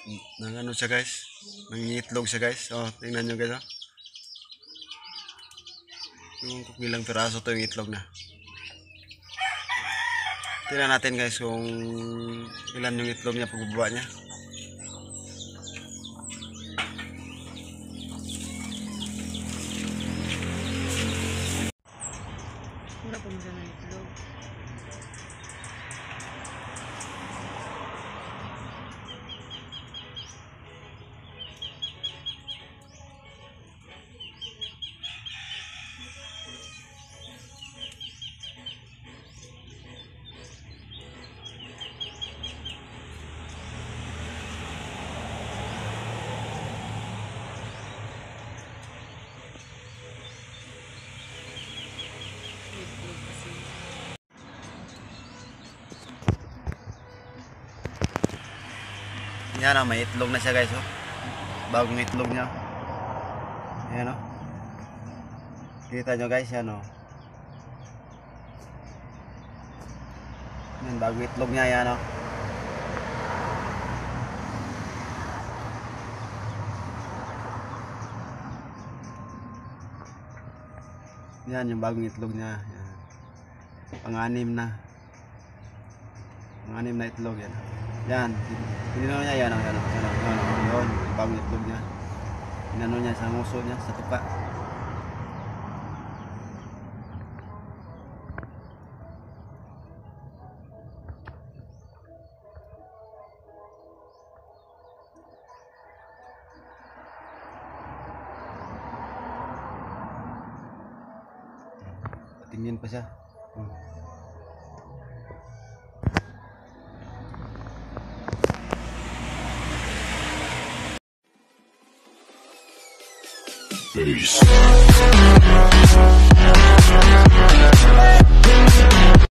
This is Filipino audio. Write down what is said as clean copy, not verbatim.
Nang ano siya guys. Nangingitlog siya guys. Oh, tingnan nyo guys. Oh. Yung kung ilang piraso to yung itlog na. Tingnan natin guys kung ilan yung itlog niya pagbaba niya. Wala pa mga ng itlog. Itlog kasi. Yan oh, may itlog na siya guys oh. Bagong itlog niya. Ayan oh. Kita nyo guys yan oh. Yan bagong itlog niya yan oh. Yan yung bagong itlog niya. Yan. Pang-anim na. Pang-anim na itlog yan. Yan. Tinino niya yan. Yan. Yun. Yung bagong itlog niya. Tinano niya sa nguso niya. Sa tuka. Tingin pa siya. Peace.